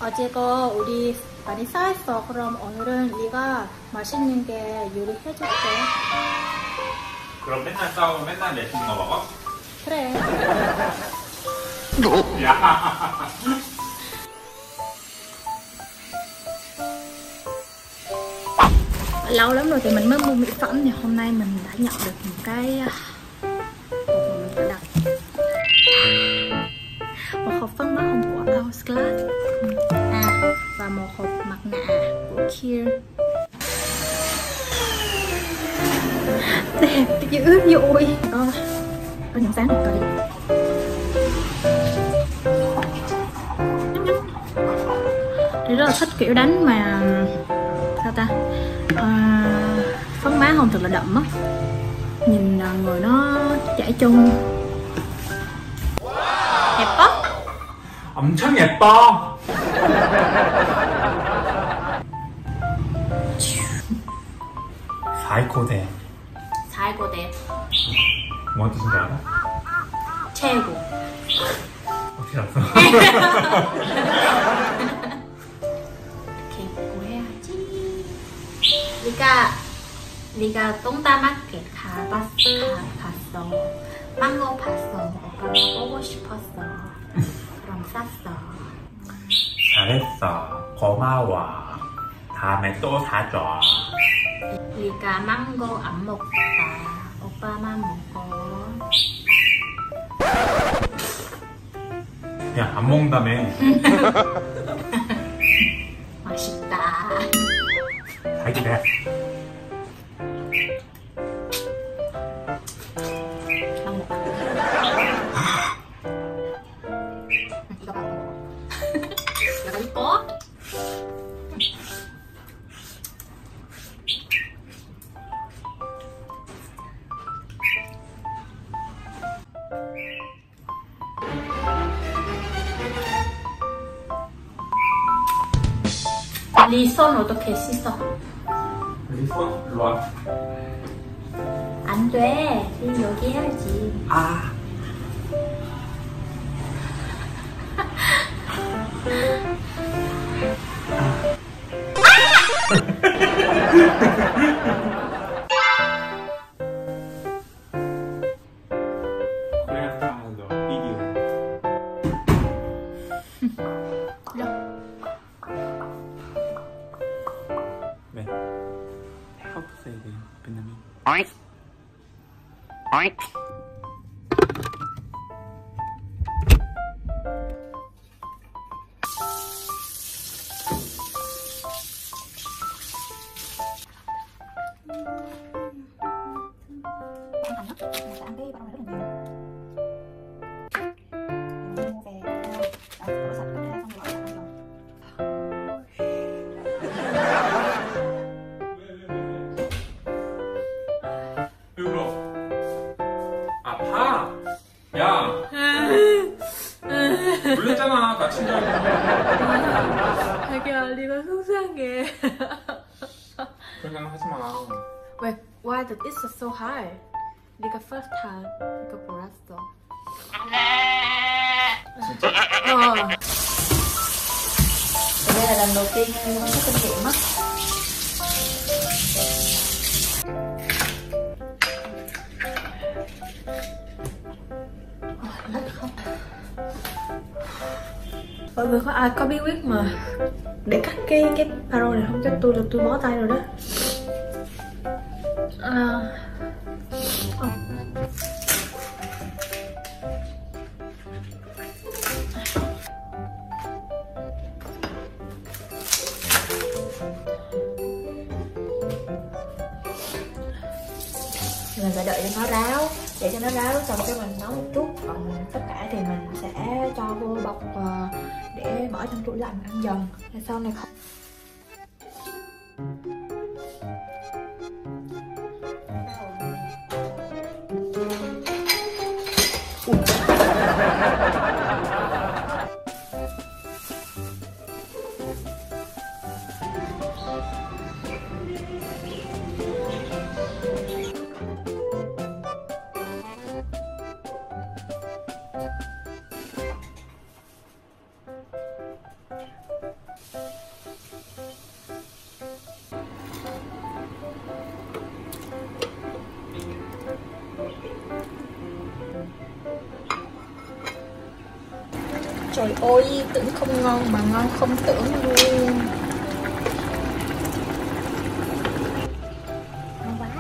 어제가 우리 많이 쌓였어. 그럼 오늘은 네가 맛있는 게 요리해줄게. 그럼 맨날 싸우고 맨날 맛있는 거 먹어? 그래. 야. Lâu lắm rồi thì mình mới mua mỹ phẩm, thì hôm nay mình đã nhận được một cái hộp mà mình đặt, một hộp phấn mắt hồng của Hourglass và một hộp mặt nạ của Kiehl's. Đẹp dữ dội. Có những sáng một đi. Thì rất là thích kiểu đánh mà sao ta, phấn má hồng thật là đậm á, nhìn người nó chảy chung. 예뻐? 엄청 예뻐. 사이코대. 사이코대. 뭔 뜻인지 알아? 최고. 어떻게 알았어? 이렇게 입고 해야지. 네가 똥다마켓 갔어. 망고 봤어. 오빠가 보고 싶었어. 그럼 샀어. 잘했어. 고마워. 다음에 또 사줘. 네가 망고 안 먹다. 오빠만 먹어. 야, 안 먹는다며. 맛있다. 자기래. 이거 봐. 내가 이뻐? 네 손 어떻게 씻어? 여기 손 일로 와. 안 돼. 여기 해야지. 아. 네. How to say it in Vietnamese? Oink. Oink. 아파. 야. 놀랬잖아. 나 친절히. 자기야, 네가 속상해. 그냥 하지 마. 왜? Why the is so high? 네가 first time 이거 몰랐어. 진짜? Đây là lần đầu tiên em có kinh nghiệm á. Mọi người có ai có bí quyết mà để cắt cái paro này không? Cho tôi là tôi bó tay rồi đó. Mình phải đợi cho nó ráo, để cho nó ráo xong cái mình nấu một chút, còn tất cả thì mình sẽ cho vô bọc để bỏ trong tủ lạnh ăn dần, để sau này không. Trời ơi, tưởng không ngon mà ngon không tưởng luôn. Ngon quá.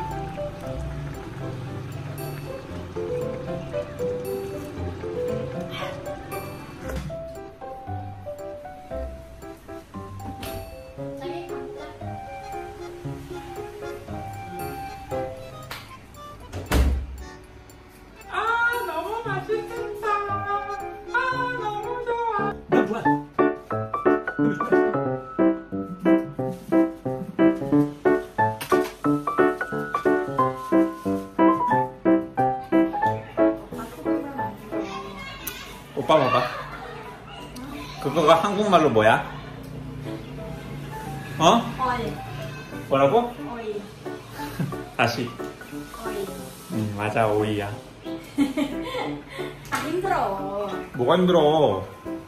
너무 맛있겠다. 너무 좋아. 너 좋아. 오빠 봐봐. 그거가 한국말로 뭐야? 어? Ôi, 뭐라고? ôi, 다시. ôi. 맞아, 오이야. 힘들어. 뭐가 힘들어?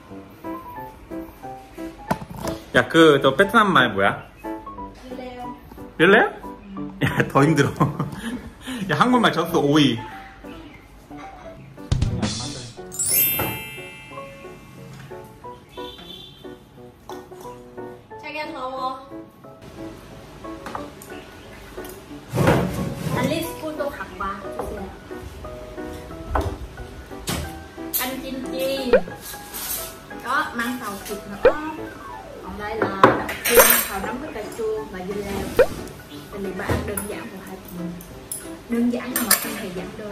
야, 너 베트남 말 뭐야? Leo. 별래야? 야, 더 힘들어. 야, 한국말 졌어, 오이. Chắc ăn lâu không? Anh lấy spoon tô hạt qua. Canh chim chi. Có măng xào thịt nữa. Còn đây là đậu chiên xào nấm với cà chua và dưa leo. Tại vì bà ăn đơn giản của hai chị. Đơn giản nhưng mà không hề giảm đơn.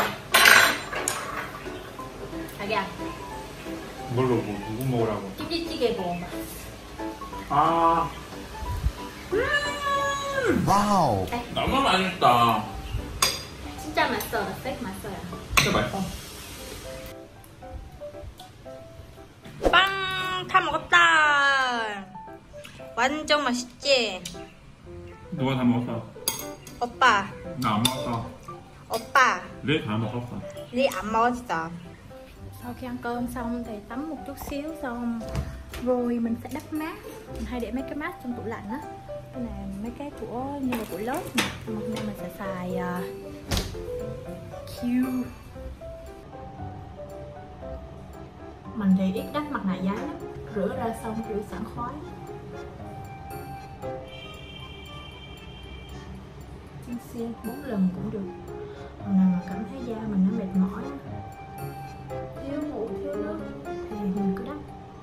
자기야, 뭘로, 누구 먹으라고? 찌개찌개 먹어봐. 아, 와우. 너무 맛있다. 진짜 맛있어. 백 맛있어요. 진짜 맛있어. 빵! 다 먹었다. 완전 맛있지? 누가 다 먹었어? 오빠, 나 안 먹었어. 오빠. 내 다 먹었어. Ly ẩm mơ sao? Sau khi ăn cơm xong thì tắm một chút xíu xong rồi mình sẽ đắp mát. Mình hay để mấy cái mát trong tủ lạnh á. Cái này mấy cái của như là của lớp nè. Nhưng mà hôm nay mình sẽ xài Q. Mình thì ít đắp mặt nạ giấy lắm. Rửa ra xong rửa sẵn khói. Xe 4 lần cũng được. Còn nào mà cảm thấy da mình nó mệt mỏi, thiếu ngủ, thiếu nước thì mình cứ đắp.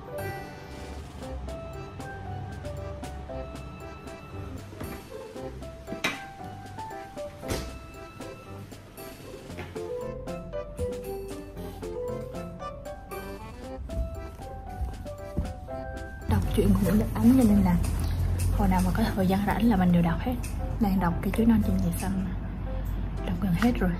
Đọc truyện của Nguyễn Nhật Ánh cho nên là hồi nào mà có thời gian rảnh là mình đều đọc hết. Đang đọc Cây chuối non trên trời xanh mà. Đọc gần hết rồi.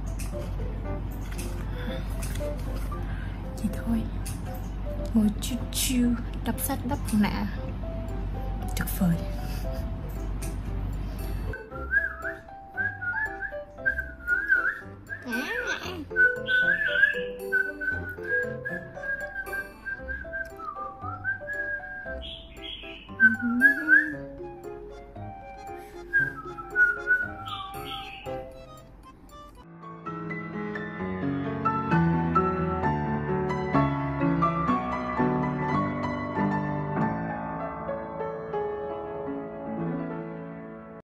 Vậy thôi. Ngồi chill chill đọc sách đắp mặt nạ. Tuyệt vời.